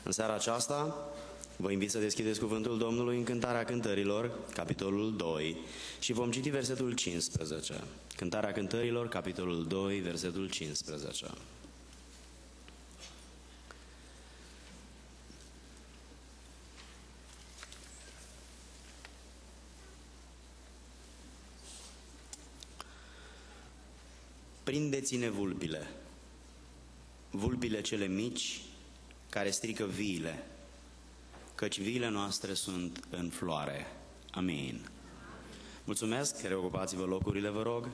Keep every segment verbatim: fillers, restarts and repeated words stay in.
În seara aceasta vă invit să deschideți cuvântul Domnului în Cântarea Cântărilor, capitolul doi, și vom citi versetul cincisprezece. Cântarea Cântărilor, capitolul doi, versetul cincisprezece. Prindeți-ne vulpile, vulpile cele mici care strică viile, căci viile noastre sunt în floare. Amin. Mulțumesc, reocupați-vă locurile, vă rog.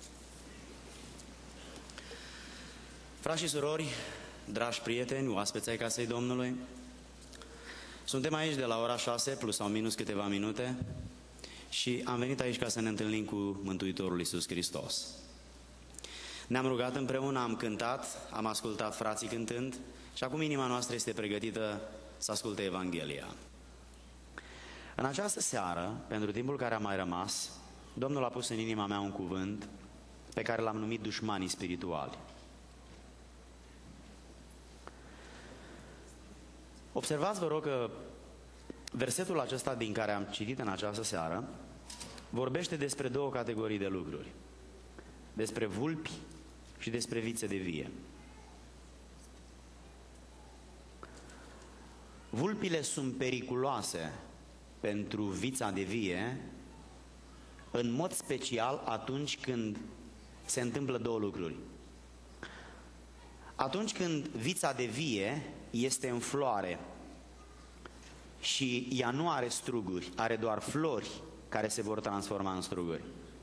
Frați și surori, dragi prieteni, oaspeți ai casei Domnului, suntem aici de la ora șase, plus sau minus câteva minute, și am venit aici ca să ne întâlnim cu Mântuitorul Iisus Hristos. Ne-am rugat împreună, am cântat, am ascultat frații cântând și acum inima noastră este pregătită să asculte Evanghelia. În această seară, pentru timpul care a mai rămas, Domnul a pus în inima mea un cuvânt pe care l-am numit dușmanii spirituali. Observați, vă rog, că versetul acesta din care am citit în această seară vorbește despre două categorii de lucruri. Despre vulpi și despre vițe de vie. Vulpile sunt periculoase pentru vița de vie, în mod special atunci când se întâmplă două lucruri. Atunci când vița de vie este în floare și ea nu are struguri, are doar flori care se vor transforma în struguri.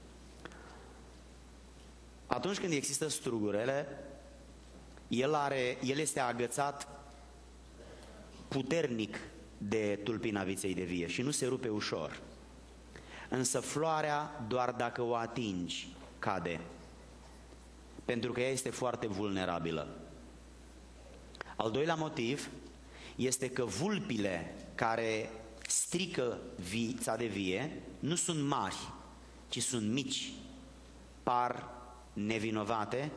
Atunci când există strugurele, el, are, el este agățat puternic de tulpina viței de vie și nu se rupe ușor. Însă floarea, doar dacă o atingi, cade, pentru că ea este foarte vulnerabilă. Al doilea motiv este că vulpile care strică vița de vie nu sunt mari, ci sunt mici, par nevinovate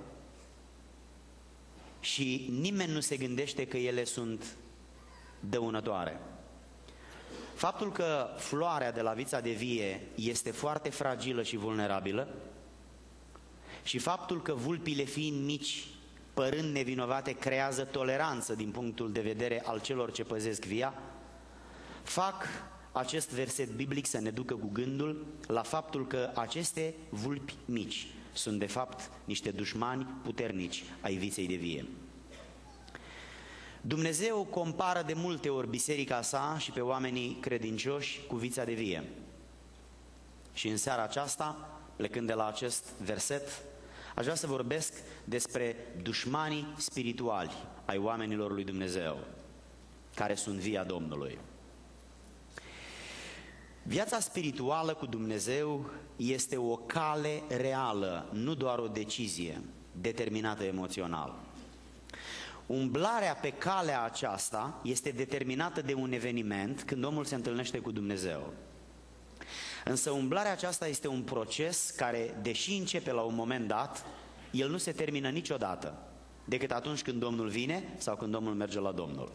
și nimeni nu se gândește că ele sunt dăunătoare. Faptul că floarea de la vița de vie este foarte fragilă și vulnerabilă și faptul că vulpile fiind mici, părând nevinovate, creează toleranță din punctul de vedere al celor ce păzesc via, fac acest verset biblic să ne ducă cu gândul la faptul că aceste vulpi mici sunt de fapt niște dușmani puternici ai viței de vie. Dumnezeu compară de multe ori biserica sa și pe oamenii credincioși cu vița de vie. Și în seara aceasta, plecând de la acest verset, aș vrea să vorbesc despre dușmanii spirituali ai oamenilor lui Dumnezeu, care sunt via Domnului. Viața spirituală cu Dumnezeu este o cale reală, nu doar o decizie determinată emoțional. Umblarea pe calea aceasta este determinată de un eveniment când omul se întâlnește cu Dumnezeu. Însă umblarea aceasta este un proces care, deși începe la un moment dat, el nu se termină niciodată, decât atunci când Domnul vine sau când Domnul merge la Domnul.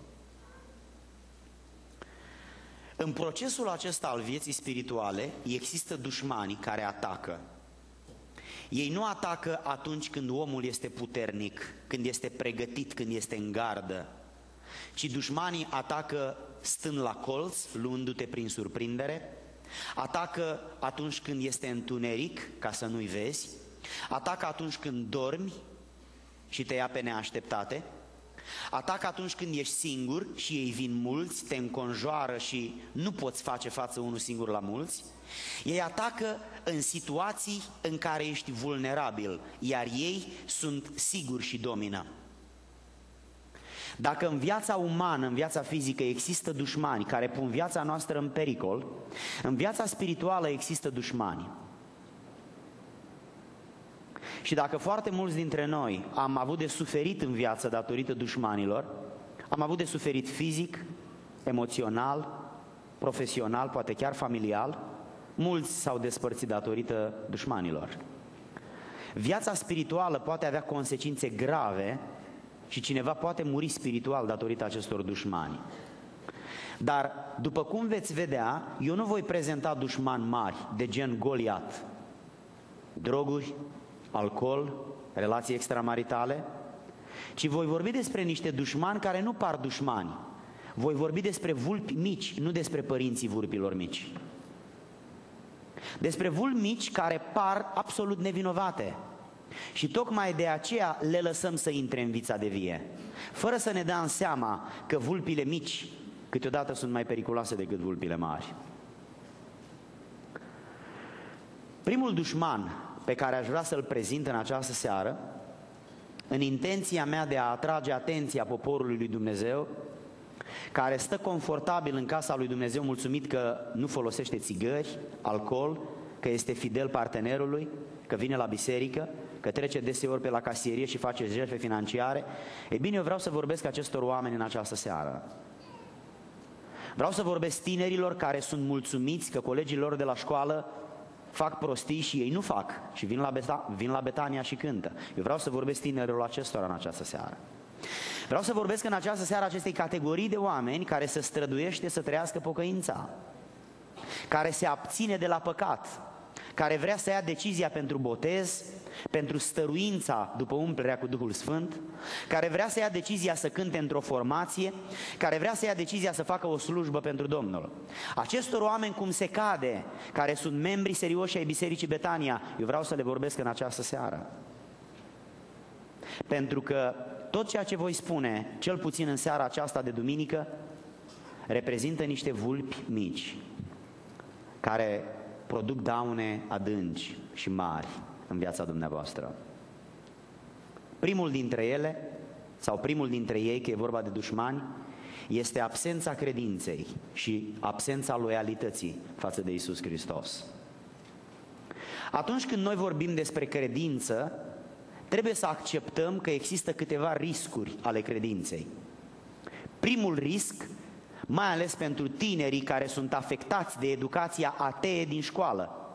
În procesul acesta al vieții spirituale există dușmani care atacă. Ei nu atacă atunci când omul este puternic, când este pregătit, când este în gardă, ci dușmanii atacă stând la colț, luându-te prin surprindere, atacă atunci când este întuneric, ca să nu-i vezi, atacă atunci când dormi și te ia pe neașteptate, atacă atunci când ești singur și ei vin mulți, te înconjoară și nu poți face față unul singur la mulți. Ei atacă în situații în care ești vulnerabil, iar ei sunt siguri și domină. Dacă în viața umană, în viața fizică există dușmani care pun viața noastră în pericol, în viața spirituală există dușmani. Și dacă foarte mulți dintre noi am avut de suferit în viață datorită dușmanilor, am avut de suferit fizic, emoțional, profesional, poate chiar familial, mulți s-au despărțit datorită dușmanilor. Viața spirituală poate avea consecințe grave și cineva poate muri spiritual datorită acestor dușmani. Dar, după cum veți vedea, eu nu voi prezenta dușmani mari, de gen Goliat. Droguri, alcool, relații extramaritale, ci voi vorbi despre niște dușmani care nu par dușmani. Voi vorbi despre vulpi mici, nu despre părinții vulpilor mici. Despre vulpi mici care par absolut nevinovate. Și tocmai de aceea le lăsăm să intre în vița de vie, fără să ne dăm seama că vulpile mici câteodată sunt mai periculoase decât vulpile mari. Primul dușman pe care aș vrea să-l prezint în această seară, în intenția mea de a atrage atenția poporului lui Dumnezeu, care stă confortabil în casa lui Dumnezeu, mulțumit că nu folosește țigări, alcool, că este fidel partenerului, că vine la biserică, că trece deseori pe la casierie și face jertfe financiare. Ei bine, eu vreau să vorbesc acestor oameni în această seară. Vreau să vorbesc tinerilor care sunt mulțumiți că colegii lor de la școală fac prostii și ei nu fac și vin la, Beta, vin la Betania și cântă. Eu vreau să vorbesc tinerilor acestora în această seară. Vreau să vorbesc în această seară acestei categorii de oameni care se străduiește să trăiască pocăința, care se abține de la păcat, care vrea să ia decizia pentru botez, pentru stăruința după umplerea cu Duhul Sfânt, care vrea să ia decizia să cânte într-o formație, care vrea să ia decizia să facă o slujbă pentru Domnul. Acestor oameni, cum se cade, care sunt membri serioși ai Bisericii Betania, eu vreau să le vorbesc în această seară. Pentru că tot ceea ce voi spune, cel puțin în seara aceasta de duminică, reprezintă niște vulpi mici, care produc daune adânci și mari în viața dumneavoastră. Primul dintre ele, sau primul dintre ei, că e vorba de dușmani, este absența credinței și absența loialității față de Iisus Hristos. Atunci când noi vorbim despre credință, trebuie să acceptăm că există câteva riscuri ale credinței. Primul risc, mai ales pentru tinerii care sunt afectați de educația atee din școală,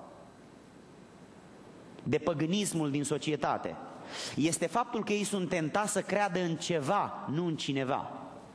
de păgânismul din societate, este faptul că ei sunt tentați să creadă în ceva, nu în cineva.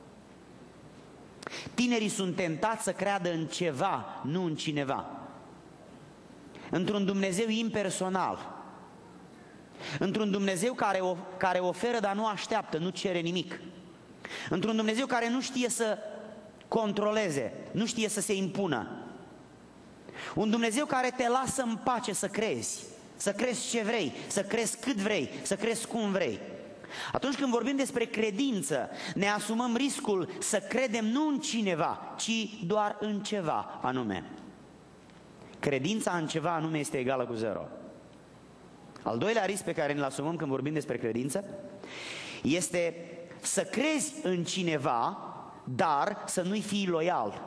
Tinerii sunt tentați să creadă în ceva, nu în cineva. Într-un Dumnezeu impersonal, într-un Dumnezeu care, o, care oferă, dar nu așteaptă, nu cere nimic. Într-un Dumnezeu care nu știe să controleze, nu știe să se impună. Un Dumnezeu care te lasă în pace să crezi, să crezi ce vrei, să crezi cât vrei, să crezi cum vrei. Atunci când vorbim despre credință, ne asumăm riscul să credem nu în cineva, ci doar în ceva anume. Credința în ceva anume este egală cu zero. Al doilea risc pe care ne-l asumăm când vorbim despre credință este să crezi în cineva, dar să nu-i fii loial.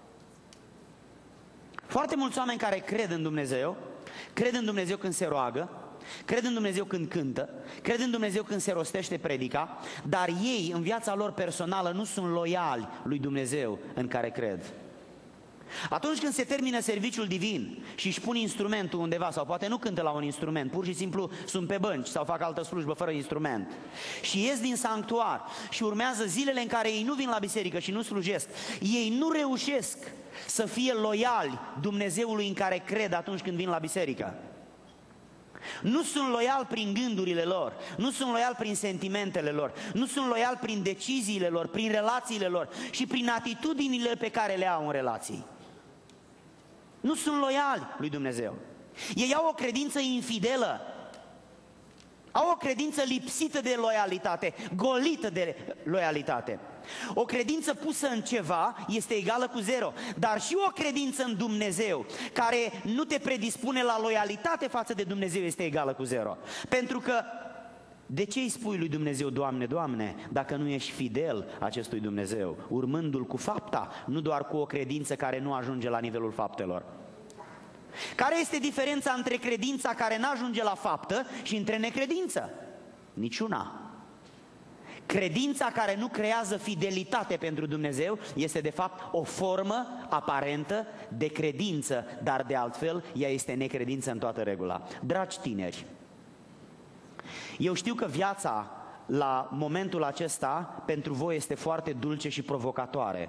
Foarte mulți oameni care cred în Dumnezeu, cred în Dumnezeu când se roagă, cred în Dumnezeu când cântă, cred în Dumnezeu când se rostește predica, dar ei, în viața lor personală, nu sunt loiali lui Dumnezeu în care cred. Atunci când se termină serviciul divin și își pun instrumentul undeva, sau poate nu cântă la un instrument, pur și simplu sunt pe bănci sau fac altă slujbă fără instrument, și ies din sanctuar și urmează zilele în care ei nu vin la biserică și nu slujesc, ei nu reușesc să fie loiali Dumnezeului în care cred atunci când vin la biserică. Nu sunt loial prin gândurile lor, nu sunt loial prin sentimentele lor, nu sunt loial prin deciziile lor, prin relațiile lor și prin atitudinile pe care le au în relații. Nu sunt loiali lui Dumnezeu. Ei au o credință infidelă, au o credință lipsită de loialitate, golită de loialitate. O credință pusă în ceva este egală cu zero, dar și o credință în Dumnezeu care nu te predispune la loialitate față de Dumnezeu este egală cu zero. Pentru că de ce îi spui lui Dumnezeu, Doamne, Doamne, dacă nu ești fidel acestui Dumnezeu, urmându-L cu fapta, nu doar cu o credință care nu ajunge la nivelul faptelor? Care este diferența între credința care nu ajunge la faptă și între necredință? Niciuna. Credința care nu creează fidelitate pentru Dumnezeu este de fapt o formă aparentă de credință, dar de altfel ea este necredință în toată regula. Dragi tineri, eu știu că viața la momentul acesta pentru voi este foarte dulce și provocatoare.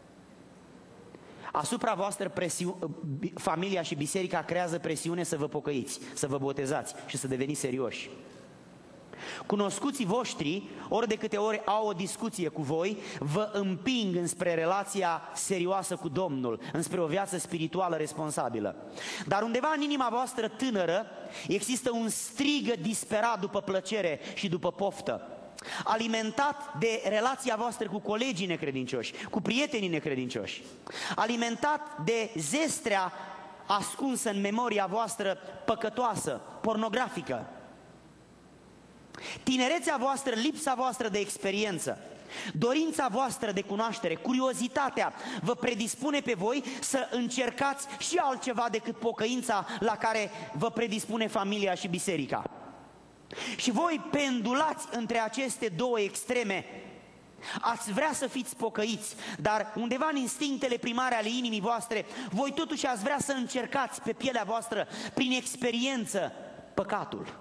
Asupra voastră presiu... familia și biserica creează presiune să vă pocăiți, să vă botezați și să deveniți serioși. Cunoscuții voștri, ori de câte ori au o discuție cu voi, vă împing înspre relația serioasă cu Domnul, înspre o viață spirituală responsabilă. Dar undeva în inima voastră tânără există un strigă disperat după plăcere și după poftă, alimentat de relația voastră cu colegii necredincioși, cu prietenii necredincioși, alimentat de zestrea ascunsă în memoria voastră păcătoasă, pornografică. Tinerețea voastră, lipsa voastră de experiență, dorința voastră de cunoaștere, curiozitatea vă predispune pe voi să încercați și altceva decât pocăința la care vă predispune familia și biserica. Și voi pendulați între aceste două extreme. Ați vrea să fiți pocăiți, dar undeva în instinctele primare ale inimii voastre, voi totuși ați vrea să încercați pe pielea voastră, prin experiență, păcatul.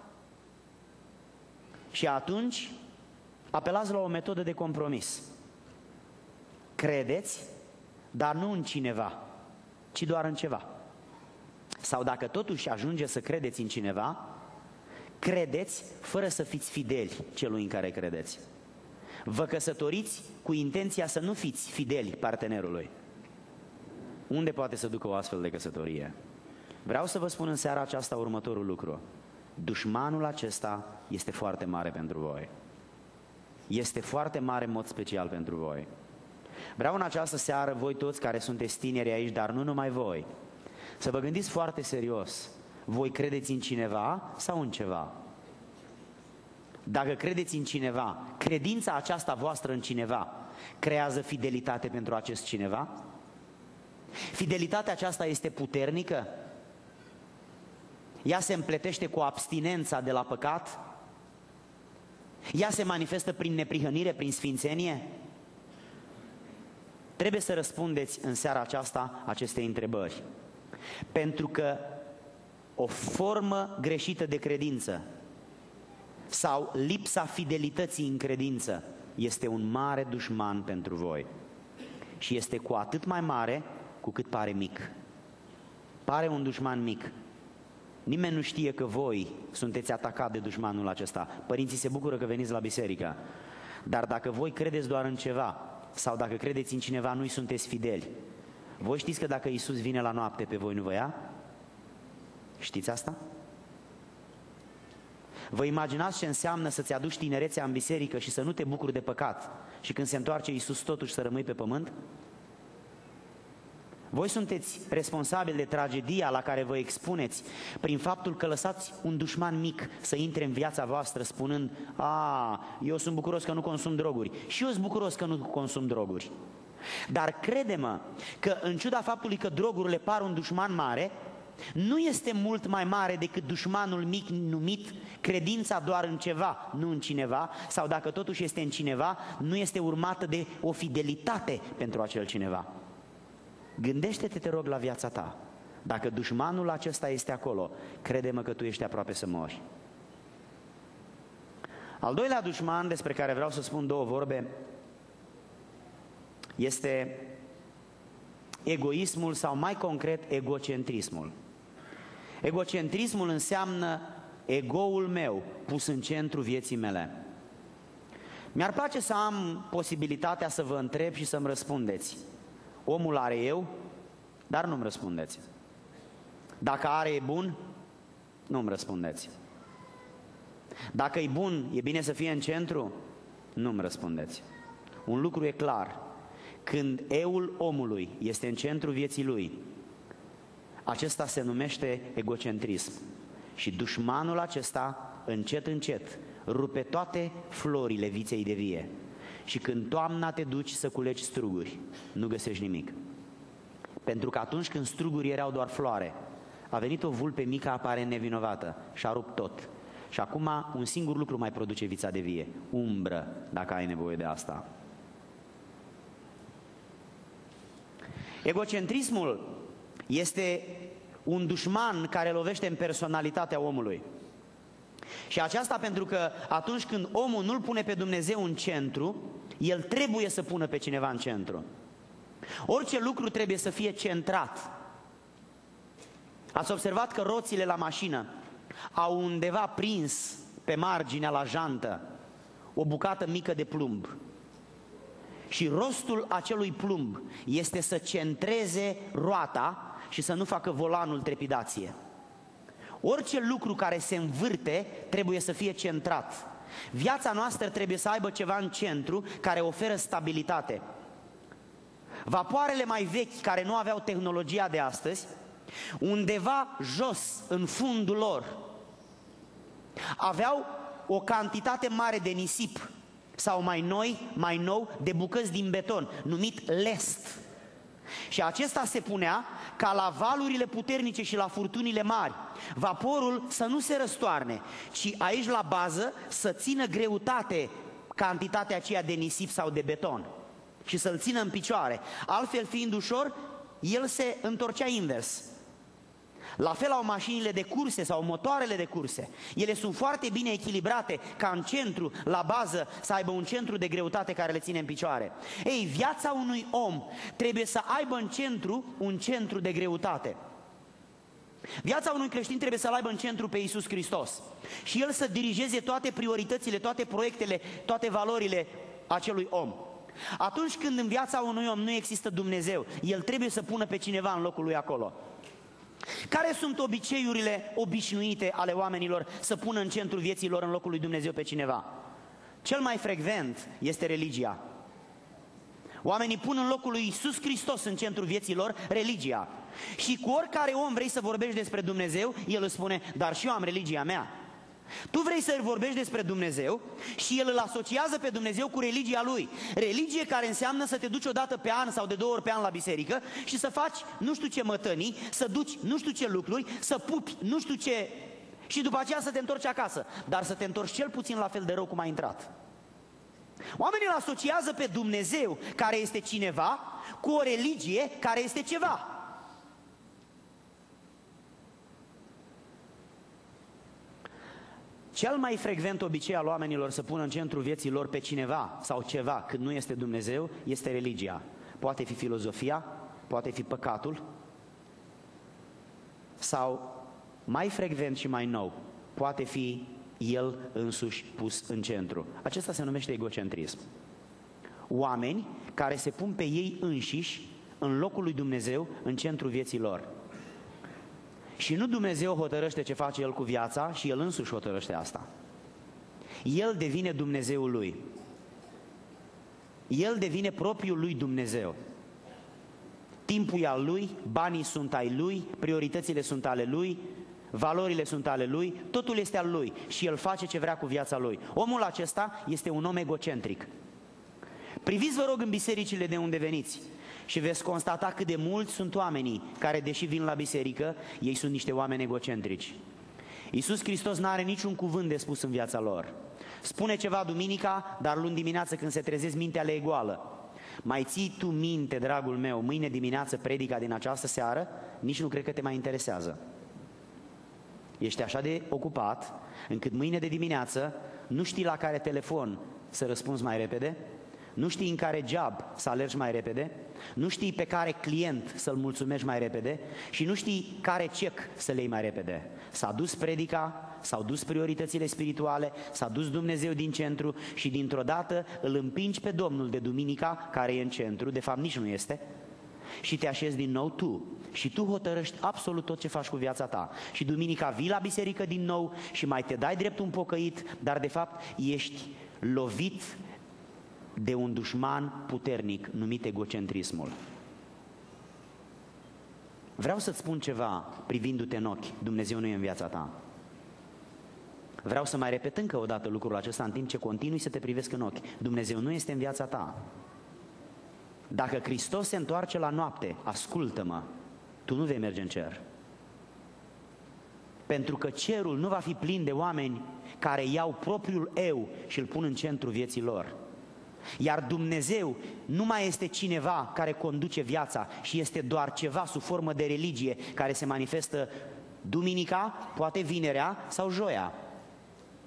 Și atunci apelați la o metodă de compromis. Credeți, dar nu în cineva, ci doar în ceva. Sau dacă totuși ajunge să credeți în cineva, credeți fără să fiți fideli celui în care credeți. Vă căsătoriți cu intenția să nu fiți fideli partenerului. Unde poate să ducă o astfel de căsătorie? Vreau să vă spun în seara aceasta următorul lucru. Dușmanul acesta este foarte mare pentru voi. Este foarte mare în mod special pentru voi. Vreau în această seară, voi toți care sunteți tineri aici, dar nu numai voi, să vă gândiți foarte serios. Voi credeți în cineva sau în ceva? Dacă credeți în cineva, credința aceasta voastră în cineva creează fidelitate pentru acest cineva? Fidelitatea aceasta este puternică? Ea se împletește cu abstinența de la păcat? Ea se manifestă prin neprihănire, prin sfințenie? Trebuie să răspundeți în seara aceasta aceste întrebări. Pentru că o formă greșită de credință sau lipsa fidelității în credință este un mare dușman pentru voi. Și este cu atât mai mare cu cât pare mic. Pare un dușman mic. Nimeni nu știe că voi sunteți atacat de dușmanul acesta. Părinții se bucură că veniți la biserică. Dar dacă voi credeți doar în ceva sau dacă credeți în cineva, nu-i sunteți fideli. Voi știți că dacă Iisus vine la noapte, pe voi nu vă ia? Știți asta? Vă imaginați ce înseamnă să-ți aduci tinerețea în biserică și să nu te bucuri de păcat și când se întoarce Iisus totuși să rămâi pe pământ? Voi sunteți responsabili de tragedia la care vă expuneți prin faptul că lăsați un dușman mic să intre în viața voastră spunând: a, eu sunt bucuros că nu consum droguri. Și eu sunt bucuros că nu consum droguri. Dar crede-mă că în ciuda faptului că drogurile par un dușman mare, nu este mult mai mare decât dușmanul mic numit credința doar în ceva, nu în cineva, sau dacă totuși este în cineva, nu este urmată de o fidelitate pentru acel cineva. Gândește-te, te rog, la viața ta. Dacă dușmanul acesta este acolo, crede-mă că tu ești aproape să mori. Al doilea dușman despre care vreau să spun două vorbe este egoismul sau mai concret egocentrismul. Egocentrismul înseamnă egoul meu pus în centru vieții mele. Mi-ar place să am posibilitatea să vă întreb și să-mi răspundeți. Omul are eu, dar nu-mi răspundeți. Dacă are e bun, nu-mi răspundeți. Dacă e bun, e bine să fie în centru, nu-mi răspundeți. Un lucru e clar. Când eul omului este în centru vieții lui, acesta se numește egocentrism. Și dușmanul acesta, încet, încet, rupe toate florile viței de vie. Și când toamna te duci să culegi struguri, nu găsești nimic. Pentru că atunci când strugurii erau doar floare, a venit o vulpe mică, apare nevinovată și a rupt tot. Și acum un singur lucru mai produce vița de vie: umbră, dacă ai nevoie de asta. Egocentrismul este un dușman care lovește în personalitatea omului. Și aceasta pentru că atunci când omul nu-L pune pe Dumnezeu în centru, el trebuie să pună pe cineva în centru. Orice lucru trebuie să fie centrat. Ați observat că roțile la mașină au undeva prins pe marginea la jantă o bucată mică de plumb. Și rostul acelui plumb este să centreze roata și să nu facă volanul trepidație. Orice lucru care se învârte trebuie să fie centrat. Viața noastră trebuie să aibă ceva în centru care oferă stabilitate. Vapoarele mai vechi, care nu aveau tehnologia de astăzi, undeva jos, în fundul lor, aveau o cantitate mare de nisip, sau mai noi, mai nou, de bucăți din beton, numit lest. Și acesta se punea ca la valurile puternice și la furtunile mari, vaporul să nu se răstoarne, ci aici la bază să țină greutate cantitatea aceea de nisip sau de beton și să-l țină în picioare. Altfel, fiind ușor, el se întorcea invers. La fel au mașinile de curse sau motoarele de curse. Ele sunt foarte bine echilibrate ca în centru, la bază, să aibă un centru de greutate care le ține în picioare. Ei, viața unui om trebuie să aibă în centru un centru de greutate. Viața unui creștin trebuie să-L aibă în centru pe Iisus Hristos și El să dirigeze toate prioritățile, toate proiectele, toate valorile acelui om. Atunci când în viața unui om nu există Dumnezeu, el trebuie să pună pe cineva în locul lui acolo. Care sunt obiceiurile obișnuite ale oamenilor să pună în centrul vieții lor în locul lui Dumnezeu pe cineva? Cel mai frecvent este religia. Oamenii pun în locul lui Iisus Hristos în centrul vieții lor religia. Și cu oricare om vrei să vorbești despre Dumnezeu, el îți spune, dar și eu am religia mea. Tu vrei să vorbești despre Dumnezeu și el îl asociază pe Dumnezeu cu religia lui. Religie care înseamnă să te duci o dată pe an sau de două ori pe an la biserică și să faci nu știu ce mătănii, să duci nu știu ce lucruri, să pupi nu știu ce și după aceea să te întorci acasă. Dar să te întorci cel puțin la fel de rău cum ai intrat. Oamenii îl asociază pe Dumnezeu, care este cineva, cu o religie care este ceva. Cel mai frecvent obicei al oamenilor să pună în centrul vieții lor pe cineva sau ceva când nu este Dumnezeu, este religia. Poate fi filozofia, poate fi păcatul, sau mai frecvent și mai nou, poate fi el însuși pus în centru. Acesta se numește egocentrism. Oameni care se pun pe ei înșiși în locul lui Dumnezeu, în centrul vieții lor. Și nu Dumnezeu hotărăște ce face El cu viața, și El însuși hotărăște asta. El devine Dumnezeul Lui. El devine propriul Lui Dumnezeu. Timpul e al Lui, banii sunt ai Lui, prioritățile sunt ale Lui, valorile sunt ale Lui, totul este al Lui și El face ce vrea cu viața Lui. Omul acesta este un om egocentric. Priviți, vă rog, în bisericile de unde veniți și veți constata cât de mulți sunt oamenii care, deși vin la biserică, ei sunt niște oameni egocentrici. Iisus Hristos n-are niciun cuvânt de spus în viața lor. Spune ceva duminica, dar luni dimineață când se trezesc mintea le e goală. Mai ții tu minte, dragul meu, mâine dimineață predica din această seară? Nici nu cred că te mai interesează. Ești așa de ocupat încât mâine de dimineață nu știi la care telefon să răspunzi mai repede, nu știi în care job să alergi mai repede, nu știi pe care client să-l mulțumești mai repede și nu știi care cec să le iei mai repede. S-a dus predica, s-au dus prioritățile spirituale, s-a dus Dumnezeu din centru și dintr-o dată îl împingi pe Domnul de duminica, care e în centru, de fapt nici nu este, și te așezi din nou tu. Și tu hotărăști absolut tot ce faci cu viața ta. Și duminica vii la biserică din nou și mai te dai drept un pocăit, dar de fapt ești lovit de un dușman puternic numit egocentrismul. Vreau să-ți spun ceva privindu-te în ochi. Dumnezeu nu e în viața ta. Vreau să mai repet încă o dată lucrul acesta în timp ce continui să te privesc în ochi. Dumnezeu nu este în viața ta. Dacă Hristos se întoarce la noapte, ascultă-mă, tu nu vei merge în cer. Pentru că cerul nu va fi plin de oameni care iau propriul eu și îl pun în centru vieții lor. Iar Dumnezeu nu mai este cineva care conduce viața și este doar ceva sub formă de religie care se manifestă duminica, poate vinerea sau joia.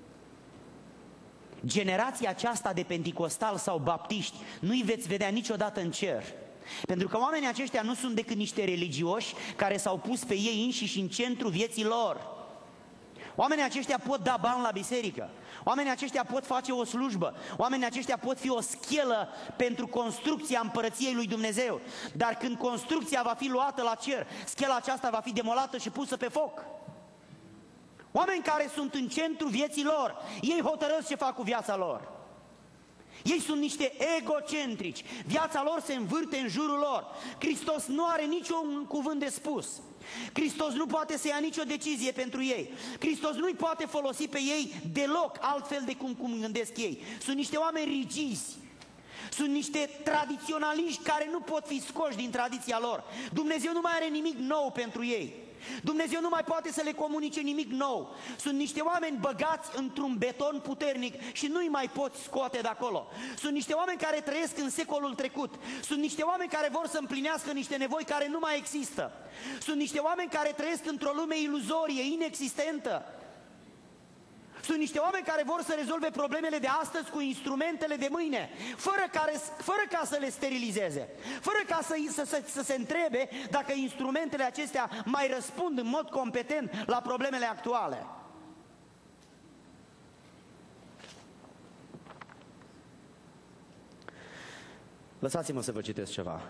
generația aceasta de penticostal sau baptiști nu-i veți vedea niciodată în cer. Pentru că oamenii aceștia nu sunt decât niște religioși care s-au pus pe ei înșiși în centru vieții lor. Oamenii aceștia pot da bani la biserică, oamenii aceștia pot face o slujbă, oamenii aceștia pot fi o schelă pentru construcția împărăției lui Dumnezeu. Dar când construcția va fi luată la cer, schela aceasta va fi demolată și pusă pe foc. Oameni care sunt în centru vieții lor, ei hotărăsc ce fac cu viața lor. Ei sunt niște egocentrici, viața lor se învârte în jurul lor. Hristos nu are niciun cuvânt de spus. Hristos nu poate să ia nicio decizie pentru ei. Hristos nu-i poate folosi pe ei deloc altfel de cum, cum gândesc ei. Sunt niște oameni rigizi, sunt niște tradiționaliști care nu pot fi scoși din tradiția lor. Dumnezeu nu mai are nimic nou pentru ei. Dumnezeu nu mai poate să le comunice nimic nou. Sunt niște oameni băgați într-un beton puternic și nu-i mai poți scoate de acolo. Sunt niște oameni care trăiesc în secolul trecut. Sunt niște oameni care vor să împlinească niște nevoi care nu mai există. Sunt niște oameni care trăiesc într-o lume iluzorie, inexistentă. Sunt niște oameni care vor să rezolve problemele de astăzi cu instrumentele de mâine, fără, care, fără ca să le sterilizeze, fără ca să, să, să, să se întrebe dacă instrumentele acestea mai răspund în mod competent la problemele actuale. Lăsați-mă să vă citesc ceva.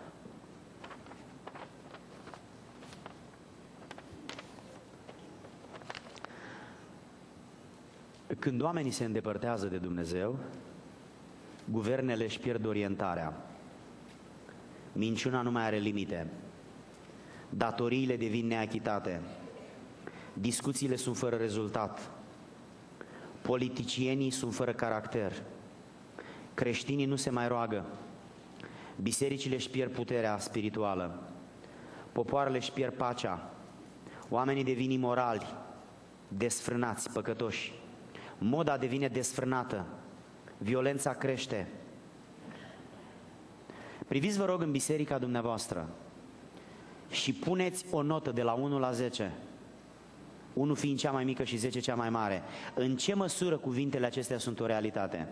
Când oamenii se îndepărtează de Dumnezeu, guvernele își pierd orientarea. Minciuna nu mai are limite. Datoriile devin neachitate. Discuțiile sunt fără rezultat. Politicienii sunt fără caracter. Creștinii nu se mai roagă. Bisericile își pierd puterea spirituală. Popoarele își pierd pacea. Oamenii devin imorali, desfrânați, păcătoși. Moda devine desfrânată, violența crește. Priviți, vă rog, în biserica dumneavoastră și puneți o notă de la unu la zece, unu fiind cea mai mică și zece cea mai mare. În ce măsură cuvintele acestea sunt o realitate?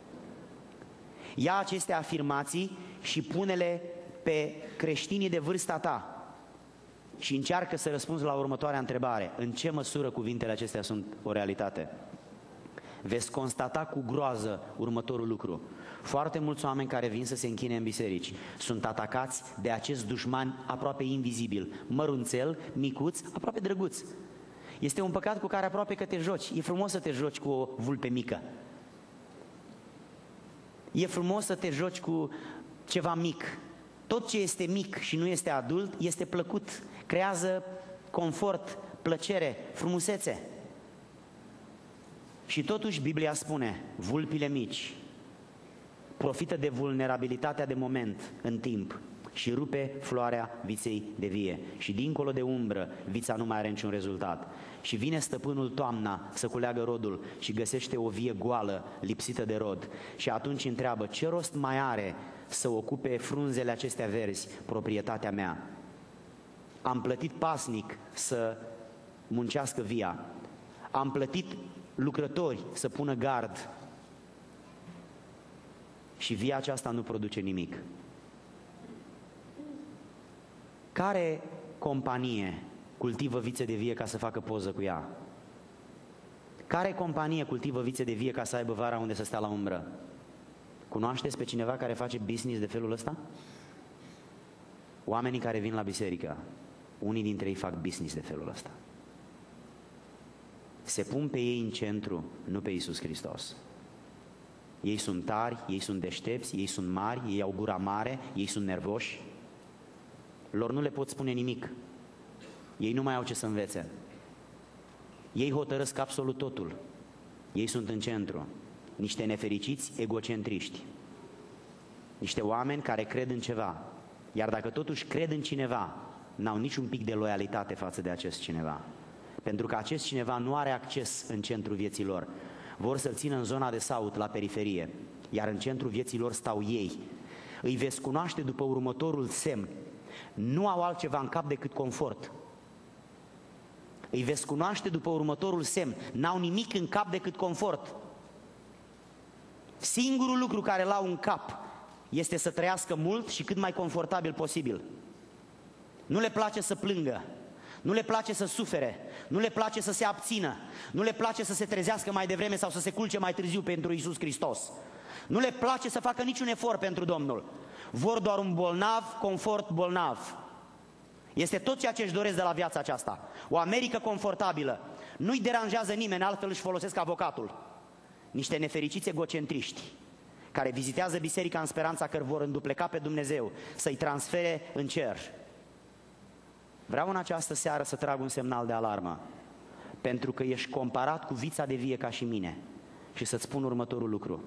Ia aceste afirmații și pune-le pe creștinii de vârsta ta și încearcă să răspunzi la următoarea întrebare. În ce măsură cuvintele acestea sunt o realitate? Veți constata cu groază următorul lucru. Foarte mulți oameni care vin să se închine în biserici sunt atacați de acest dușman aproape invizibil, mărunțel, micuț, aproape drăguț. Este un păcat cu care aproape că te joci. E frumos să te joci cu o vulpe mică. E frumos să te joci cu ceva mic. Tot ce este mic și nu este adult este plăcut, creează confort, plăcere, frumusețe. Și totuși Biblia spune, vulpile mici profită de vulnerabilitatea de moment, în timp, și rupe floarea viței de vie. Și dincolo de umbră, vița nu mai are niciun rezultat. Și vine stăpânul toamna să culeagă rodul și găsește o vie goală, lipsită de rod. Și atunci întreabă, ce rost mai are să ocupe frunzele acestea verzi, proprietatea mea? Am plătit pasnic să muncească via. Am plătit lucrători să pună gard și via aceasta nu produce nimic. Care companie cultivă vițe de vie ca să facă poză cu ea? Care companie cultivă vițe de vie ca să aibă vara unde să stea la umbră? Cunoașteți pe cineva care face business de felul ăsta? Oamenii care vin la biserică, unii dintre ei fac business de felul ăsta. Se pun pe ei în centru, nu pe Iisus Hristos. Ei sunt tari, ei sunt deștepți, ei sunt mari, ei au gura mare, ei sunt nervoși. Lor nu le pot spune nimic. Ei nu mai au ce să învețe. Ei hotărăsc absolut totul. Ei sunt în centru. Niște nefericiți egocentriști. Niște oameni care cred în ceva. Iar dacă totuși cred în cineva, n-au niciun pic de loialitate față de acest cineva. Pentru că acest cineva nu are acces în centrul vieții lor. Vor să-l țină în zona de saut, la periferie. Iar în centrul vieții lor stau ei. Îi veți cunoaște după următorul semn. Nu au altceva în cap decât confort. Îi veți cunoaște după următorul semn. N-au nimic în cap decât confort. Singurul lucru care l-au în cap este să trăiască mult și cât mai confortabil posibil. Nu le place să plângă, nu le place să sufere, nu le place să se abțină, nu le place să se trezească mai devreme sau să se culce mai târziu pentru Iisus Hristos. Nu le place să facă niciun efort pentru Domnul. Vor doar un bolnav, confort bolnav. Este tot ceea ce își doresc de la viața aceasta. O Americă confortabilă. Nu-i deranjează nimeni, altfel își folosesc avocatul. Niște nefericiți egocentriști care vizitează biserica în speranța că vor îndupleca pe Dumnezeu, să-i transfere în cer. Vreau în această seară să trag un semnal de alarmă, pentru că ești comparat cu vița de vie ca și mine. Și să-ți spun următorul lucru.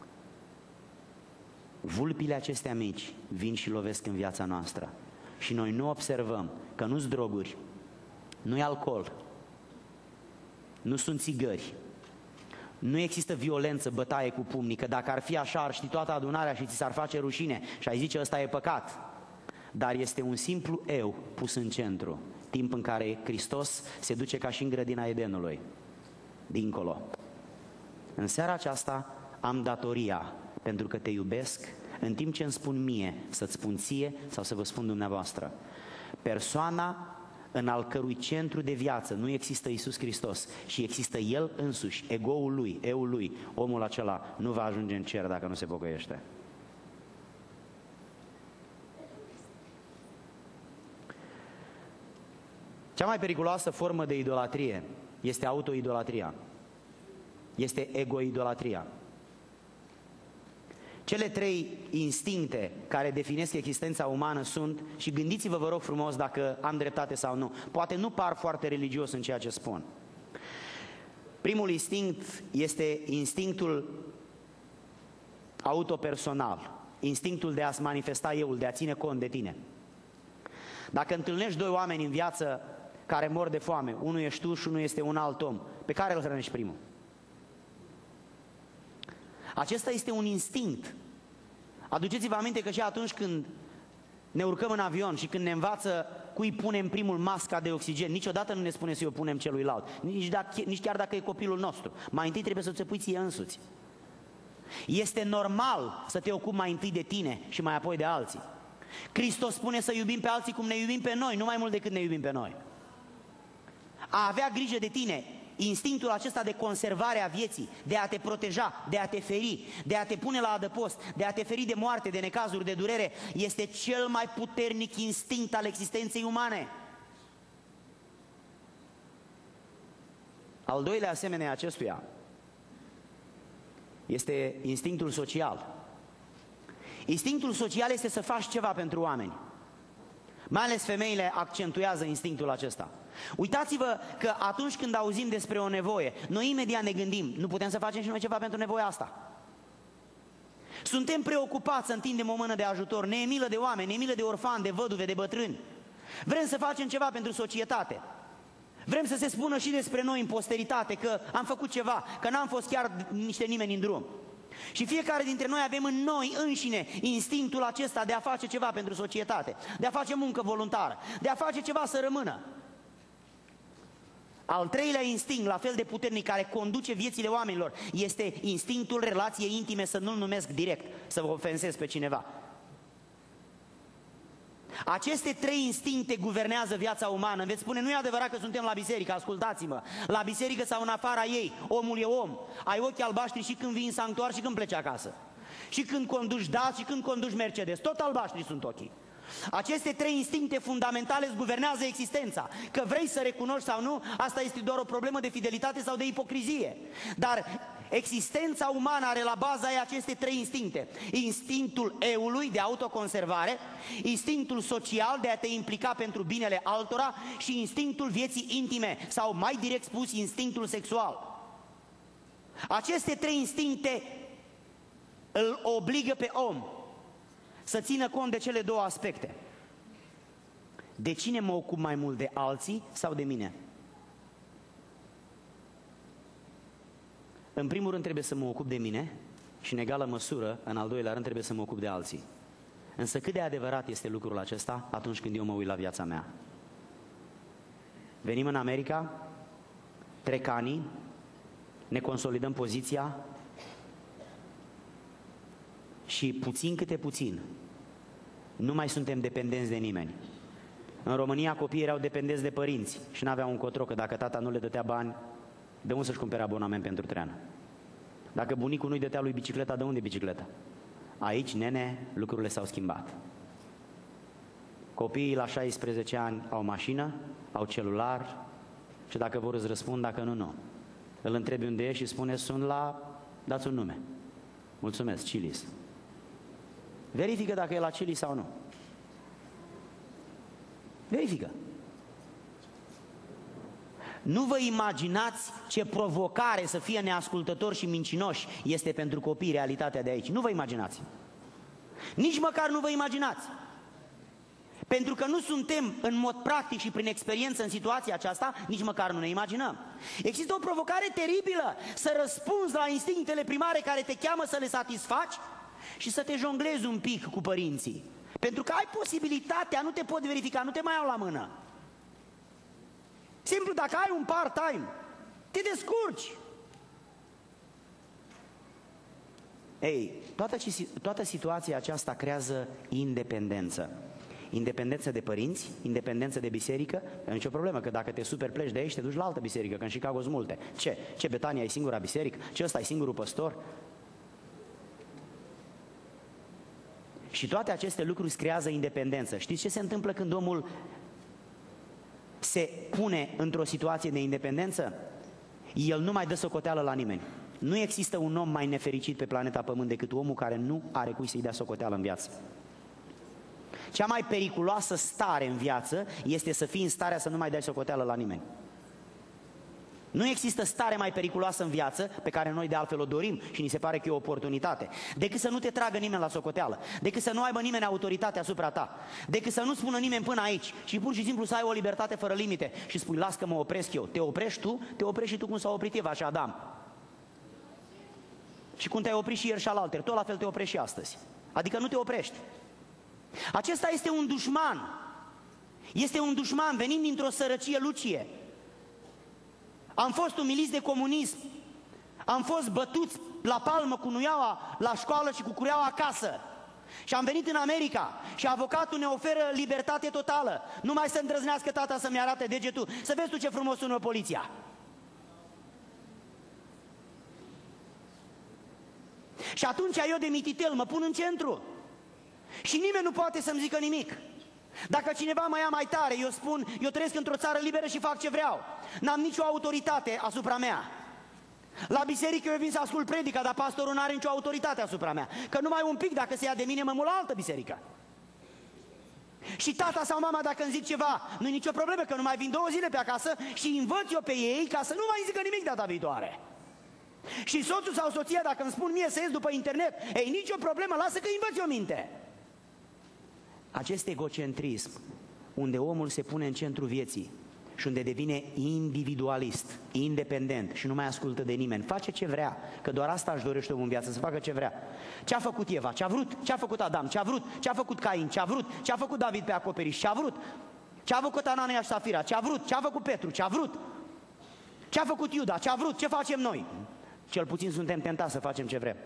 Vulpile acestea mici vin și lovesc în viața noastră. Și noi nu observăm că nu-s droguri, nu-i alcool, nu sunt țigări, nu există violență, bătaie cu pumnii, că dacă ar fi așa, ar ști toată adunarea și ți s-ar face rușine și ai zice ăsta e păcat. Dar este un simplu eu pus în centru, timp în care Hristos se duce ca și în grădina Edenului, dincolo. În seara aceasta am datoria, pentru că te iubesc, în timp ce îmi spun mie, să-ți spun ție sau să vă spun dumneavoastră. Persoana în al cărui centru de viață nu există Iisus Hristos și există El însuși, ego-ul Lui, eu-ul Lui, omul acela nu va ajunge în cer dacă nu se pocăiește. Cea mai periculoasă formă de idolatrie este autoidolatria, este ego-idolatria. Cele trei instincte care definesc existența umană sunt, și gândiți-vă, vă rog frumos, dacă am dreptate sau nu. Poate nu par foarte religios în ceea ce spun. Primul instinct este instinctul autopersonal, instinctul de a-ți manifesta euul, de a ține cont de tine. Dacă întâlnești doi oameni în viață care mor de foame, unul ești tu și unul este un alt om, pe care îl hrănești primul? Acesta este un instinct. Aduceți-vă aminte că și atunci când ne urcăm în avion și când ne învață cui punem primul masca de oxigen, niciodată nu ne spune să o punem celuilalt, nici, dacă, nici chiar dacă e copilul nostru. Mai întâi trebuie să ți pui ție însuți. Este normal să te ocupi mai întâi de tine și mai apoi de alții. Hristos spune să iubim pe alții cum ne iubim pe noi, nu mai mult decât ne iubim pe noi. A avea grijă de tine, instinctul acesta de conservare a vieții, de a te proteja, de a te feri, de a te pune la adăpost, de a te feri de moarte, de necazuri, de durere, este cel mai puternic instinct al existenței umane. Al doilea asemenea acestuia este instinctul social. Instinctul social este să faci ceva pentru oameni. Mai ales femeile accentuează instinctul acesta. Uitați-vă că atunci când auzim despre o nevoie, noi imediat ne gândim, nu putem să facem și noi ceva pentru nevoia asta? Suntem preocupați să întindem o mână de ajutor, ne e milă de oameni, ne e milă de orfani, de văduve, de bătrâni. Vrem să facem ceva pentru societate. Vrem să se spună și despre noi în posteritate că am făcut ceva, că n-am fost chiar niște nimeni în drum. Și fiecare dintre noi avem în noi înșine instinctul acesta de a face ceva pentru societate, de a face muncă voluntară, de a face ceva să rămână. Al treilea instinct, la fel de puternic, care conduce viețile oamenilor, este instinctul relației intime, să nu-l numesc direct, să vă ofensez pe cineva. Aceste trei instincte guvernează viața umană. Veți spune, nu e adevărat că suntem la biserică, ascultați-mă. La biserică sau în afara ei, omul e om. Ai ochii albaștri și când vii în sanctuar și când pleci acasă. Și când conduci DAS și când conduci Mercedes, tot albaștri sunt ochii. Aceste trei instincte fundamentale îți guvernează existența. Că vrei să recunoști sau nu, asta este doar o problemă de fidelitate sau de ipocrizie. Dar existența umană are la baza ei aceste trei instincte. Instinctul eului de autoconservare, instinctul social de a te implica pentru binele altora și instinctul vieții intime, sau mai direct spus, instinctul sexual. Aceste trei instincte îl obligă pe om să țină cont de cele două aspecte. De cine mă ocup mai mult, de alții sau de mine? În primul rând trebuie să mă ocup de mine și în egală măsură, în al doilea rând, trebuie să mă ocup de alții. Însă cât de adevărat este lucrul acesta atunci când eu mă uit la viața mea? Venim în America, trec ani, ne consolidăm poziția, și puțin câte puțin nu mai suntem dependenți de nimeni. În România copiii erau dependenți de părinți și n-aveau un cotro, că dacă tata nu le dădea bani, de unde să-și cumpere abonament pentru trenă? Dacă bunicul nu-i dădea lui bicicleta, de unde bicicleta? Aici, nene, lucrurile s-au schimbat. Copiii la șaisprezece ani au mașină, au celular și dacă vor îți răspund, dacă nu, nu. Îl întrebi unde e și spune, sunt la... dați un nume. Mulțumesc, Chili's. Verifică dacă e la Chili's sau nu. Verifică. Nu vă imaginați ce provocare să fie neascultători și mincinoși este pentru copii realitatea de aici. Nu vă imaginați. Nici măcar nu vă imaginați. Pentru că nu suntem în mod practic și prin experiență în situația aceasta, nici măcar nu ne imaginăm. Există o provocare teribilă să răspunzi la instinctele primare care te cheamă să le satisfaci și să te jonglezi un pic cu părinții. Pentru că ai posibilitatea, nu te pot verifica, nu te mai au la mână. Simplu, dacă ai un part-time, te descurci. Ei, toată, toată situația aceasta creează independență. Independență de părinți, independență de biserică, e nicio problemă, că dacă te super pleci de aici, te duci la altă biserică, că în Chicago sunt multe. Ce? Ce, Betania e singura biserică? Ce, ăsta e singurul păstor? Și toate aceste lucruri creează independență. Știți ce se întâmplă când omul se pune într-o situație de independență? El nu mai dă socoteală la nimeni. Nu există un om mai nefericit pe planeta Pământ decât omul care nu are cui să-i dea socoteală în viață. Cea mai periculoasă stare în viață este să fii în starea să nu mai dai socoteală la nimeni. Nu există stare mai periculoasă în viață, pe care noi de altfel o dorim și ni se pare că e o oportunitate, decât să nu te tragă nimeni la socoteală, decât să nu aibă nimeni autoritate asupra ta, decât să nu spună nimeni până aici și pur și simplu să ai o libertate fără limite și spui, las că mă opresc eu. Te oprești tu, te oprești și tu cum s-a oprit Eva și Adam. Și cum te-ai oprit și ieri și alalter, tot la fel te oprești și astăzi. Adică nu te oprești. Acesta este un dușman. Este un dușman venind dintr-o sărăcie lucie. Am fost umiliți de comunism. Am fost bătuți la palmă cu nuiaua la școală și cu cureaua acasă. Și am venit în America și avocatul ne oferă libertate totală. Nu mai să îndrăznească tata să-mi arate degetul. Să vezi tu ce frumos sună poliția. Și atunci eu de mititel mă pun în centru. Și nimeni nu poate să-mi zică nimic. Dacă cineva mă ia mai tare, eu spun, eu trăiesc într-o țară liberă și fac ce vreau. N-am nicio autoritate asupra mea. La biserică eu vin să ascult predica, dar pastorul n-are nicio autoritate asupra mea. Că numai un pic, dacă se ia de mine, mă mut la altă biserică. Și tata sau mama, dacă îmi zic ceva, nu e nicio problemă, că nu mai vin două zile pe acasă și învăț eu pe ei ca să nu mai zică nimic data viitoare. Și soțul sau soția, dacă îmi spun mie să ies după internet, ei, nicio problemă, lasă că învăț eu minte. Acest egocentrism, unde omul se pune în centrul vieții și unde devine individualist, independent și nu mai ascultă de nimeni, face ce vrea, că doar asta își dorește omul în viață, să facă ce vrea. Ce a făcut Eva? Ce a vrut? Ce a făcut Adam? Ce a vrut? Ce a făcut Cain? Ce a vrut? Ce a făcut David pe acoperiș? Ce a vrut? Ce a făcut Anania și Safira? Ce a vrut? Ce a făcut Petru? Ce a vrut? Ce a făcut Iuda? Ce a vrut? Ce facem noi? Cel puțin suntem tentați să facem ce vrem.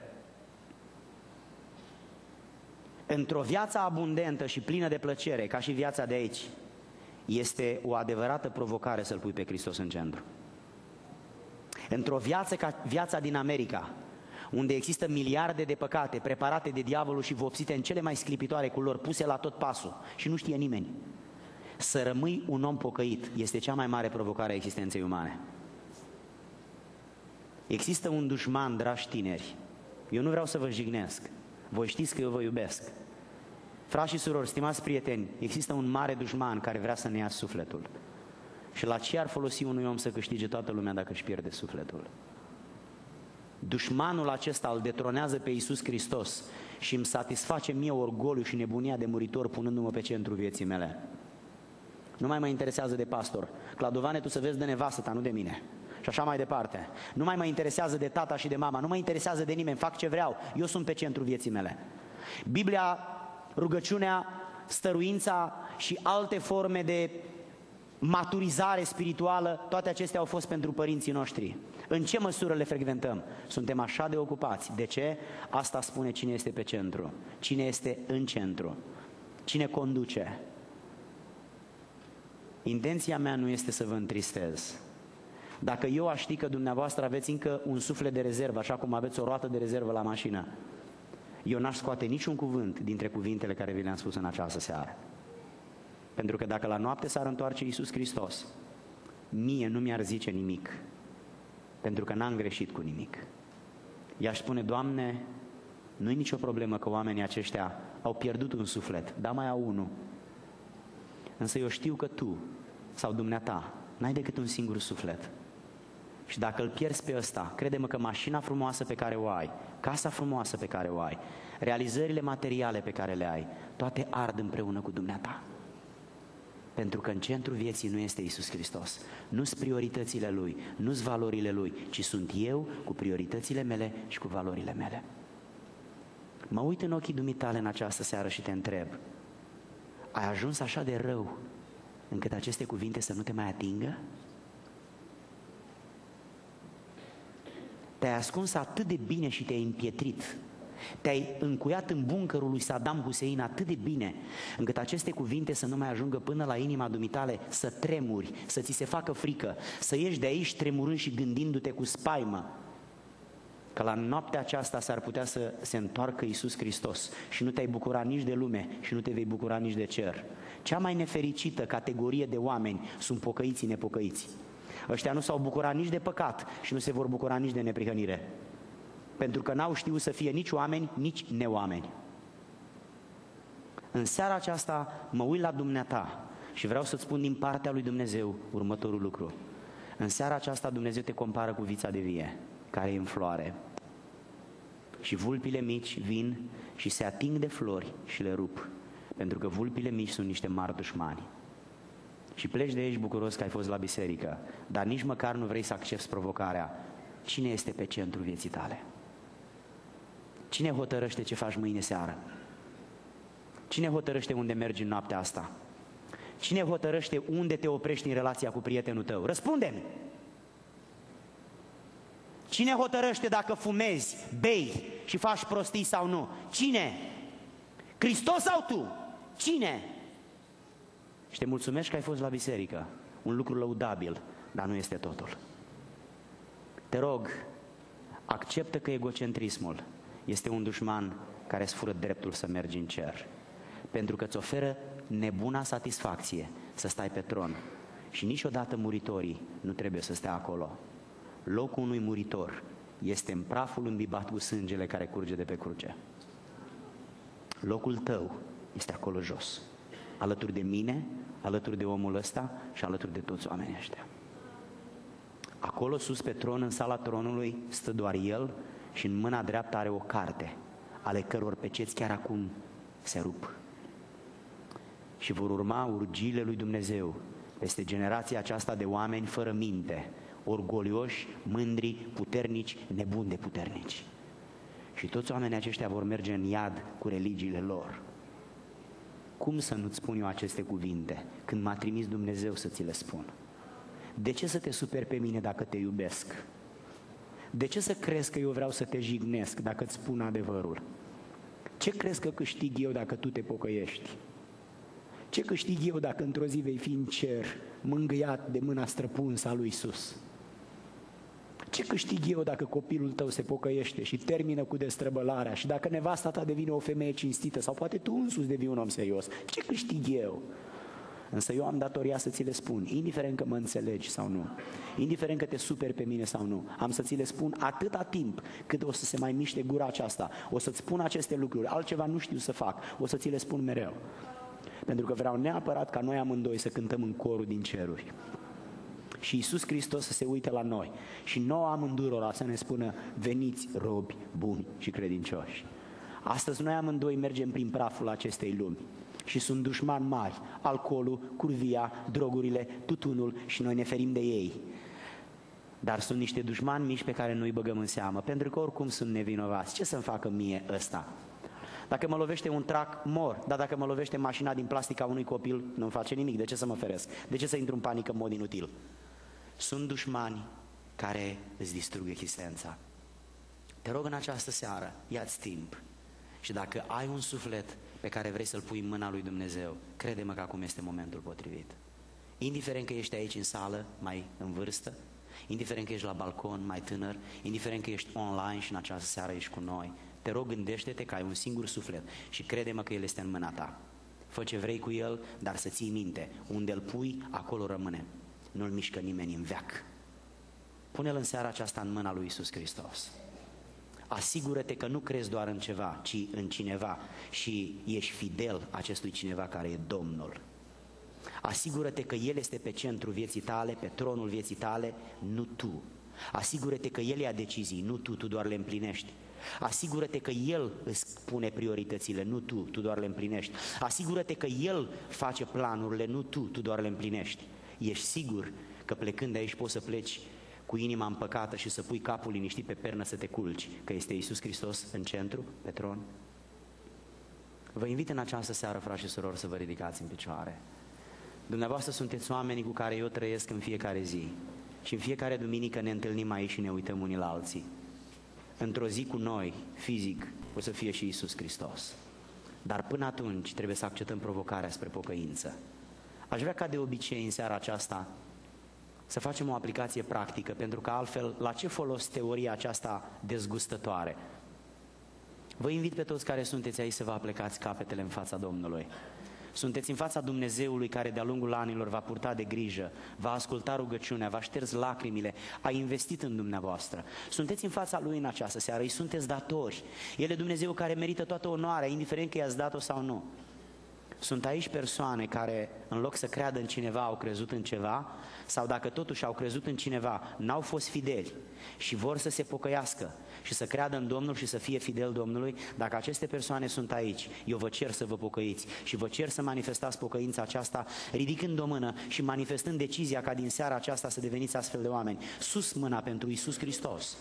Într-o viață abundentă și plină de plăcere, ca și viața de aici, este o adevărată provocare să-L pui pe Hristos în centru. Într-o viață ca viața din America, unde există miliarde de păcate preparate de diavolul și vopsite în cele mai sclipitoare culori, puse la tot pasul și nu știe nimeni, să rămâi un om pocăit este cea mai mare provocare a existenței umane. Există un dușman, dragi tineri, eu nu vreau să vă jignesc, voi știți că eu vă iubesc. Frați și surori, stimați prieteni, există un mare dușman care vrea să ne ia sufletul. Și la ce ar folosi unui om să câștige toată lumea dacă își pierde sufletul? Dușmanul acesta îl detronează pe Iisus Hristos și îmi satisface mie orgoliu și nebunia de muritor punându-mă pe centru vieții mele. Nu mai mă interesează de pastor. Cladovane, tu să vezi de nevastă ta, nu de mine. Și așa mai departe. Nu mai mă interesează de tata și de mama, nu mă interesează de nimeni, fac ce vreau. Eu sunt pe centru vieții mele. Biblia, rugăciunea, stăruința și alte forme de maturizare spirituală, toate acestea au fost pentru părinții noștri. În ce măsură le frecventăm? Suntem așa de ocupați. De ce? Asta spune cine este pe centru, cine este în centru, cine conduce. Intenția mea nu este să vă întristez. Dacă eu aș ști că dumneavoastră aveți încă un suflet de rezervă, așa cum aveți o roată de rezervă la mașină, eu n-aș scoate niciun cuvânt dintre cuvintele care vi le-am spus în această seară. Pentru că dacă la noapte s-ar întoarce Iisus Hristos, mie nu mi-ar zice nimic, pentru că n-am greșit cu nimic. I-aș spune, Doamne, nu-i nicio problemă că oamenii aceștia au pierdut un suflet, dar mai au unul. Însă eu știu că Tu sau dumneata n-ai decât un singur suflet. Și dacă îl pierzi pe ăsta, crede-mă că mașina frumoasă pe care o ai, casa frumoasă pe care o ai, realizările materiale pe care le ai, toate ard împreună cu dumneata. Pentru că în centrul vieții nu este Iisus Hristos, nu-s prioritățile Lui, nu-s valorile Lui, ci sunt eu cu prioritățile mele și cu valorile mele. Mă uit în ochii dumitale în această seară și te întreb, ai ajuns așa de rău încât aceste cuvinte să nu te mai atingă? Te-ai ascuns atât de bine și te-ai împietrit, te-ai încuiat în buncărul lui Saddam Hussein atât de bine, încât aceste cuvinte să nu mai ajungă până la inima dumitale, să tremuri, să ți se facă frică, să ieși de aici tremurând și gândindu-te cu spaimă că la noaptea aceasta s-ar putea să se întoarcă Iisus Hristos și nu te-ai bucura nici de lume și nu te vei bucura nici de cer. Cea mai nefericită categorie de oameni sunt pocăiții nepocăiți. Ăștia nu s-au bucurat nici de păcat și nu se vor bucura nici de neprihănire, pentru că n-au știut să fie nici oameni, nici neoameni. În seara aceasta mă uit la dumneata și vreau să-ți spun din partea lui Dumnezeu următorul lucru. În seara aceasta Dumnezeu te compară cu vița de vie, care e în floare. Și vulpile mici vin și se ating de flori și le rup, pentru că vulpile mici sunt niște mari dușmani. Și pleci de aici bucuros că ai fost la biserică, dar nici măcar nu vrei să accepti provocarea. Cine este pe centrul vieții tale? Cine hotărăște ce faci mâine seară? Cine hotărăște unde mergi în noaptea asta? Cine hotărăște unde te oprești în relația cu prietenul tău? Răspunde-mi! Cine hotărăște dacă fumezi, bei și faci prostii sau nu? Cine? Hristos sau tu? Cine? Și te mulțumești că ai fost la biserică. Un lucru lăudabil, dar nu este totul. Te rog, acceptă că egocentrismul este un dușman care îți fură dreptul să mergi în cer, pentru că îți oferă nebuna satisfacție să stai pe tron. Și niciodată muritorii nu trebuie să stea acolo. Locul unui muritor este în praful îmbibat cu sângele care curge de pe cruce. Locul tău este acolo jos, alături de mine, alături de omul ăsta și alături de toți oamenii ăștia. Acolo sus pe tron, în sala tronului, stă doar El și în mâna dreaptă are o carte, ale căror peceți chiar acum se rup. Și vor urma urgiile lui Dumnezeu peste generația aceasta de oameni fără minte, orgolioși, mândri, puternici, nebuni de puternici. Și toți oamenii aceștia vor merge în iad cu religiile lor. Cum să nu-ți spun eu aceste cuvinte când m-a trimis Dumnezeu să ți le spun? De ce să te superi pe mine dacă te iubesc? De ce să crezi că eu vreau să te jignesc dacă îți spun adevărul? Ce crezi că câștig eu dacă tu te pocăiești? Ce câștig eu dacă într-o zi vei fi în cer, mângâiat de mâna străpunsă a lui Iisus? Ce câștig eu dacă copilul tău se pocăiește și termină cu destrăbălarea și dacă nevasta ta devine o femeie cinstită sau poate tu însuți devii un om serios? Ce câștig eu? Însă eu am datoria să ți le spun, indiferent că mă înțelegi sau nu, indiferent că te superi pe mine sau nu, am să ți le spun atâta timp cât o să se mai miște gura aceasta, o să-ți spun aceste lucruri, altceva nu știu să fac, o să ți le spun mereu. Pentru că vreau neapărat ca noi amândoi să cântăm în corul din ceruri. Și Iisus Hristos să se uite la noi și nouă amândurora să ne spună: veniți robi buni și credincioși. Astăzi noi amândoi mergem prin praful acestei lumi și sunt dușmani mari, alcoolul, curvia, drogurile, tutunul, și noi ne ferim de ei. Dar sunt niște dușmani mici pe care nu îi băgăm în seamă, pentru că oricum sunt nevinovați. Ce să-mi facă mie ăsta? Dacă mă lovește un trac, mor. Dar dacă mă lovește mașina din plastic a unui copil, nu-mi face nimic. De ce să mă feresc? De ce să intru în panică în mod inutil? Sunt dușmani care îți distrug existența. Te rog în această seară, ia-ți timp. Și dacă ai un suflet pe care vrei să-l pui în mâna lui Dumnezeu, crede-mă că acum este momentul potrivit. Indiferent că ești aici în sală, mai în vârstă, indiferent că ești la balcon, mai tânăr, indiferent că ești online și în această seară ești cu noi, te rog, gândește-te că ai un singur suflet și crede-mă că el este în mâna ta. Fă ce vrei cu el, dar să ții minte, unde îl pui, acolo rămâne. Nu-l mișcă nimeni în veac. Pune-l în seara aceasta în mâna lui Iisus Hristos. Asigură-te că nu crezi doar în ceva, ci în cineva și ești fidel acestui cineva care e Domnul. Asigură-te că El este pe centrul vieții tale, pe tronul vieții tale, nu tu. Asigură-te că El ia decizii, nu tu, tu doar le împlinești. Asigură-te că El îți pune prioritățile, nu tu, tu doar le împlinești. Asigură-te că El face planurile, nu tu, tu doar le împlinești. Ești sigur că plecând de aici poți să pleci cu inima împăcată și să pui capul liniștit pe pernă să te culci, că este Iisus Hristos în centru, pe tron? Vă invit în această seară, frați și surori, să vă ridicați în picioare. Dumneavoastră sunteți oamenii cu care eu trăiesc în fiecare zi și în fiecare duminică ne întâlnim aici și ne uităm unii la alții. Într-o zi cu noi, fizic, o să fie și Iisus Hristos. Dar până atunci trebuie să acceptăm provocarea spre pocăință. Aș vrea ca de obicei în seara aceasta să facem o aplicație practică, pentru că altfel, la ce folos teoria aceasta dezgustătoare? Vă invit pe toți care sunteți aici să vă aplecați capetele în fața Domnului. Sunteți în fața Dumnezeului care de-a lungul anilor v-a purtat de grijă, v-a ascultat rugăciunea, v-a șters lacrimile, a investit în dumneavoastră. Sunteți în fața Lui în această seară, îi sunteți datori. El e Dumnezeu care merită toată onoarea, indiferent că i-ați dat-o sau nu. Sunt aici persoane care, în loc să creadă în cineva, au crezut în ceva, sau dacă totuși au crezut în cineva, n-au fost fideli și vor să se pocăiască și să creadă în Domnul și să fie fidel Domnului. Dacă aceste persoane sunt aici, eu vă cer să vă pocăiți și vă cer să manifestați pocăința aceasta, ridicând o mână și manifestând decizia ca din seara aceasta să deveniți astfel de oameni. Sus mâna pentru Iisus Hristos.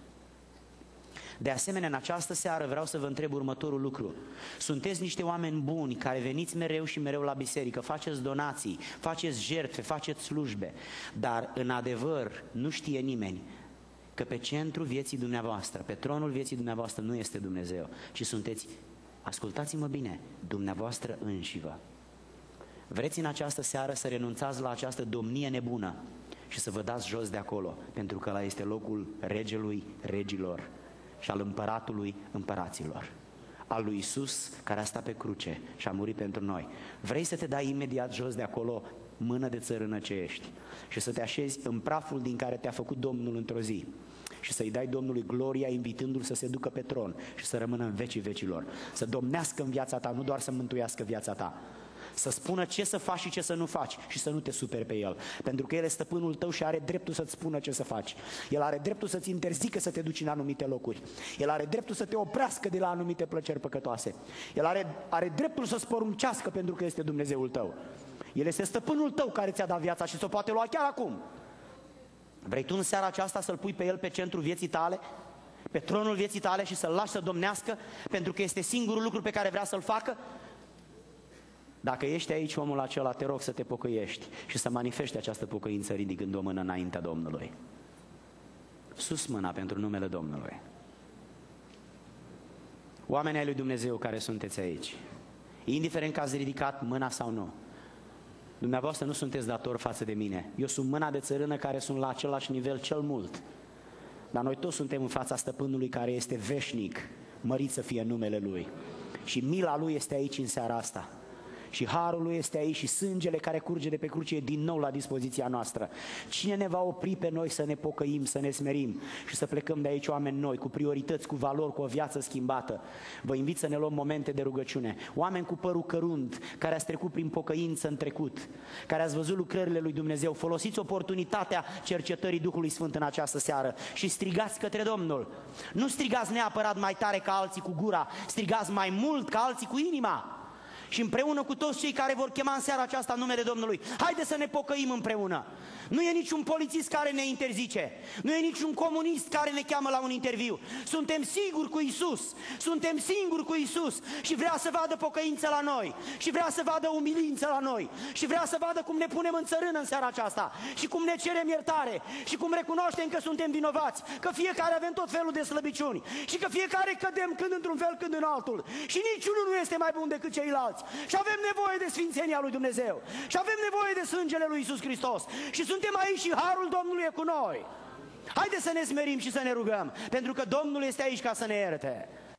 De asemenea, în această seară vreau să vă întreb următorul lucru. Sunteți niște oameni buni care veniți mereu și mereu la biserică, faceți donații, faceți jertfe, faceți slujbe, dar în adevăr nu știe nimeni că pe centrul vieții dumneavoastră, pe tronul vieții dumneavoastră nu este Dumnezeu, ci sunteți, ascultați-mă bine, dumneavoastră înșivă. Vreți în această seară să renunțați la această domnie nebună și să vă dați jos de acolo, pentru că ăla este locul regelui regilor și al împăratului împăraților, al lui Iisus care a stat pe cruce și a murit pentru noi. Vrei să te dai imediat jos de acolo, mână de țărână ce ești, și să te așezi în praful din care te-a făcut Domnul într-o zi și să-i dai Domnului gloria, invitându-L să se ducă pe tron și să rămână în vecii vecilor, să domnească în viața ta, nu doar să mântuiască viața ta, să spună ce să faci și ce să nu faci și să nu te superi pe El, pentru că El e stăpânul tău și are dreptul să-ți spună ce să faci. El are dreptul să-ți interzică să te duci în anumite locuri. El are dreptul să te oprească de la anumite plăceri păcătoase. El are, are dreptul să-ți poruncească pentru că este Dumnezeul tău. El este stăpânul tău care ți-a dat viața și ți-o poate lua chiar acum. Vrei tu în seara aceasta să-L pui pe El pe centrul vieții tale, pe tronul vieții tale și să-L lași să domnească pentru că este singurul lucru pe care vrea să-L facă? Dacă ești aici omul acela, te rog să te pocăiești și să manifeste această pocăință ridicând o mână înaintea Domnului. Sus mâna pentru numele Domnului. Oamenii ai lui Dumnezeu care sunteți aici, indiferent că ați ridicat mâna sau nu, dumneavoastră nu sunteți datori față de mine. Eu sunt mâna de țărână care sunt la același nivel cel mult. Dar noi toți suntem în fața stăpânului care este veșnic, mărit să fie numele Lui. Și mila Lui este aici în seara asta. Și harul Lui este aici și sângele care curge de pe cruce e din nou la dispoziția noastră. Cine ne va opri pe noi să ne pocăim, să ne smerim și să plecăm de aici oameni noi, cu priorități, cu valori, cu o viață schimbată? Vă invit să ne luăm momente de rugăciune. Oameni cu părul cărunt, care ați trecut prin pocăință în trecut, care ați văzut lucrările lui Dumnezeu, folosiți oportunitatea cercetării Duhului Sfânt în această seară și strigați către Domnul. Nu strigați neapărat mai tare ca alții cu gura, strigați mai mult ca alții cu inima. și împreună cu toți cei care vor chema în seara aceasta numele Domnului, haide să ne pocăim împreună. Nu e niciun polițist care ne interzice, nu e niciun comunist care ne cheamă la un interviu. Suntem siguri cu Isus, suntem singuri cu Isus și vrea să vadă pocăință la noi și vrea să vadă umilință la noi și vrea să vadă cum ne punem în țărână în seara aceasta și cum ne cerem iertare și cum recunoaștem că suntem vinovați, că fiecare avem tot felul de slăbiciuni și că fiecare cădem când într-un fel, când în altul și niciunul nu este mai bun decât ceilalți și avem nevoie de sfințenia lui Dumnezeu și avem nevoie de sângele lui Iisus Hristos și suntem aici și harul Domnului e cu noi. Haideți să ne smerim și să ne rugăm, pentru că Domnul este aici ca să ne ierte.